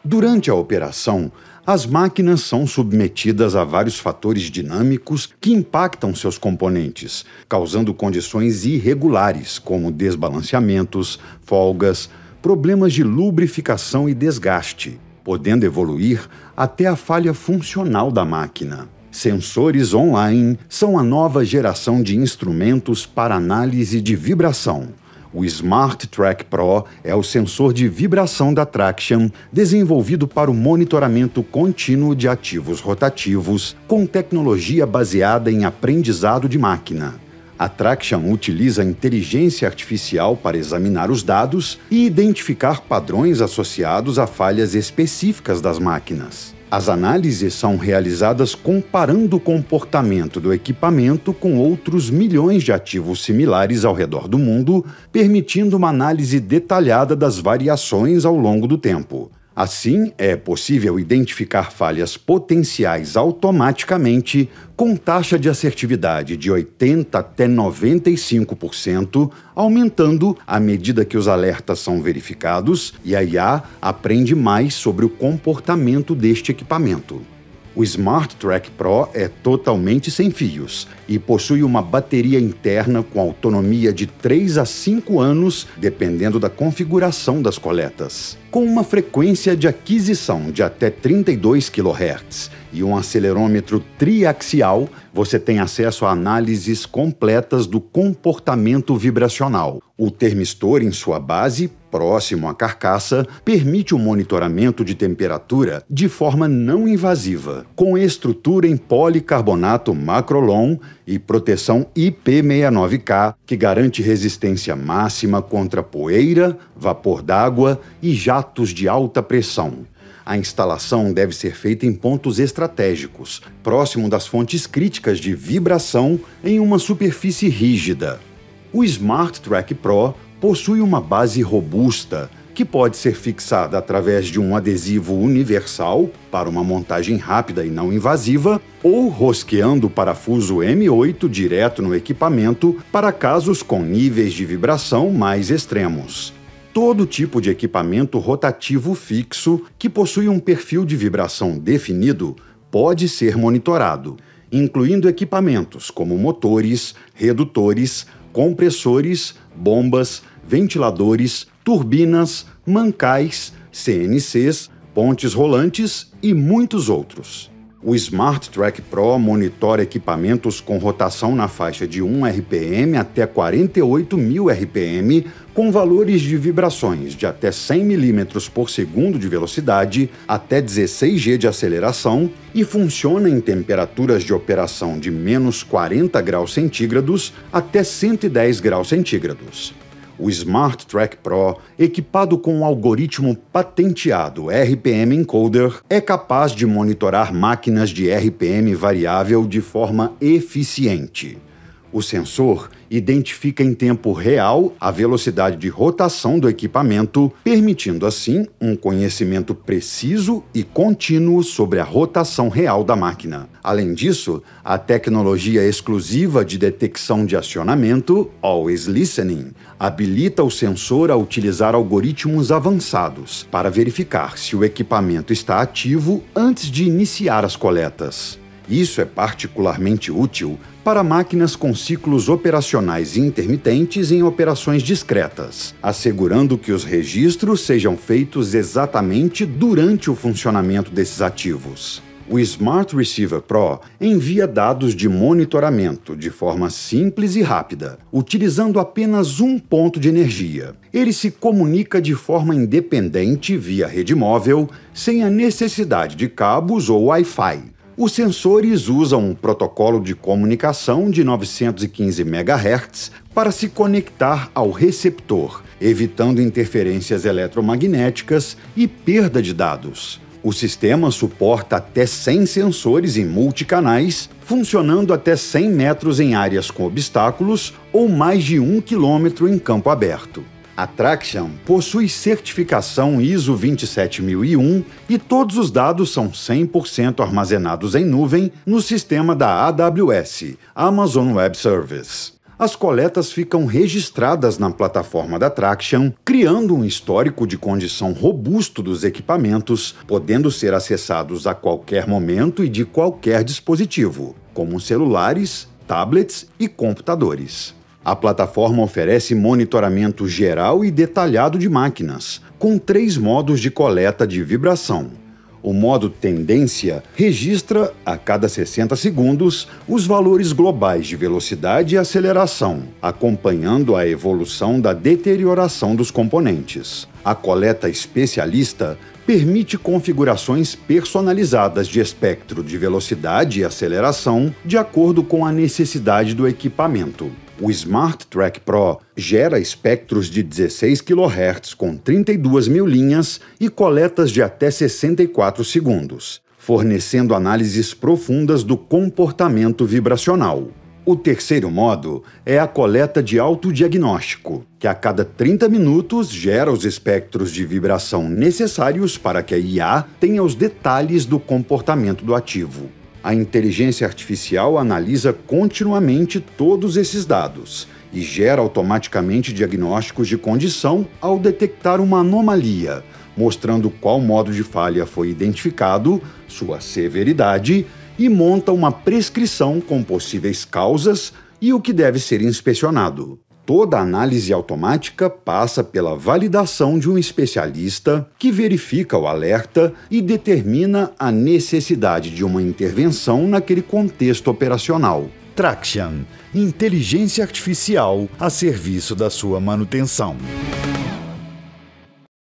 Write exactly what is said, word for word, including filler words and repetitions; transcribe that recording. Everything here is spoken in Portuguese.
Durante a operação, as máquinas são submetidas a vários fatores dinâmicos que impactam seus componentes, causando condições irregulares, como desbalanceamentos, folgas, problemas de lubrificação e desgaste, podendo evoluir até a falha funcional da máquina. Sensores online são a nova geração de instrumentos para análise de vibração. O Smart Track Pro é o sensor de vibração da Traxion, desenvolvido para o monitoramento contínuo de ativos rotativos, com tecnologia baseada em aprendizado de máquina. A Traxion utiliza inteligência artificial para examinar os dados e identificar padrões associados a falhas específicas das máquinas. As análises são realizadas comparando o comportamento do equipamento com outros milhões de ativos similares ao redor do mundo, permitindo uma análise detalhada das variações ao longo do tempo. Assim, é possível identificar falhas potenciais automaticamente, com taxa de assertividade de oitenta até noventa e cinco por cento, aumentando à medida que os alertas são verificados e a I A aprende mais sobre o comportamento deste equipamento. O Smart Track Pro é totalmente sem fios e possui uma bateria interna com autonomia de três a cinco anos, dependendo da configuração das coletas. Com uma frequência de aquisição de até trinta e dois quilohertz e um acelerômetro triaxial, você tem acesso a análises completas do comportamento vibracional. O termistor em sua base, próximo à carcaça, permite o monitoramento de temperatura de forma não invasiva, com estrutura em policarbonato Macrolon e proteção I P sessenta e nove K, que garante resistência máxima contra poeira, vapor d'água e jatos de alta pressão. A instalação deve ser feita em pontos estratégicos, próximo das fontes críticas de vibração, em uma superfície rígida. O Smart Track Pro possui uma base robusta, que pode ser fixada através de um adesivo universal para uma montagem rápida e não invasiva, ou rosqueando o parafuso M oito direto no equipamento para casos com níveis de vibração mais extremos. Todo tipo de equipamento rotativo fixo que possui um perfil de vibração definido pode ser monitorado, incluindo equipamentos como motores, redutores, compressores, bombas, ventiladores, turbinas, mancais, C N Cs, pontes rolantes e muitos outros. O Smart Track Pro monitora equipamentos com rotação na faixa de um R P M até quarenta e oito mil R P M, com valores de vibrações de até cem milímetros por segundo de velocidade, até dezesseis G de aceleração, e funciona em temperaturas de operação de menos quarenta graus centígrados até cento e dez graus centígrados. O Smart Track Pro, equipado com um algoritmo patenteado R P M Encoder, é capaz de monitorar máquinas de R P M variável de forma eficiente. O sensor identifica em tempo real a velocidade de rotação do equipamento, permitindo assim um conhecimento preciso e contínuo sobre a rotação real da máquina. Além disso, a tecnologia exclusiva de detecção de acionamento, Always Listening, habilita o sensor a utilizar algoritmos avançados para verificar se o equipamento está ativo antes de iniciar as coletas. Isso é particularmente útil para máquinas com ciclos operacionais intermitentes em operações discretas, assegurando que os registros sejam feitos exatamente durante o funcionamento desses ativos. O Smart Receiver Pro envia dados de monitoramento de forma simples e rápida, utilizando apenas um ponto de energia. Ele se comunica de forma independente via rede móvel, sem a necessidade de cabos ou Wi-Fi. Os sensores usam um protocolo de comunicação de novecentos e quinze megahertz para se conectar ao receptor, evitando interferências eletromagnéticas e perda de dados. O sistema suporta até cem sensores em multicanais, funcionando até cem metros em áreas com obstáculos ou mais de um quilômetro em campo aberto. A Traxion possui certificação I S O vinte e sete mil e um e todos os dados são cem por cento armazenados em nuvem no sistema da A W S, Amazon Web Service. As coletas ficam registradas na plataforma da Traxion, criando um histórico de condição robusto dos equipamentos, podendo ser acessados a qualquer momento e de qualquer dispositivo, como celulares, tablets e computadores. A plataforma oferece monitoramento geral e detalhado de máquinas, com três modos de coleta de vibração. O modo Tendência registra, a cada sessenta segundos, os valores globais de velocidade e aceleração, acompanhando a evolução da deterioração dos componentes. A coleta Especialista permite configurações personalizadas de espectro de velocidade e aceleração de acordo com a necessidade do equipamento. O Smart Track Pro gera espectros de dezesseis quilohertz com trinta e duas mil linhas e coletas de até sessenta e quatro segundos, fornecendo análises profundas do comportamento vibracional. O terceiro modo é a coleta de autodiagnóstico, que a cada trinta minutos gera os espectros de vibração necessários para que a I A tenha os detalhes do comportamento do ativo. A inteligência artificial analisa continuamente todos esses dados e gera automaticamente diagnósticos de condição ao detectar uma anomalia, mostrando qual modo de falha foi identificado, sua severidade, e monta uma prescrição com possíveis causas e o que deve ser inspecionado. Toda análise automática passa pela validação de um especialista que verifica o alerta e determina a necessidade de uma intervenção naquele contexto operacional. Traxion, inteligência artificial a serviço da sua manutenção.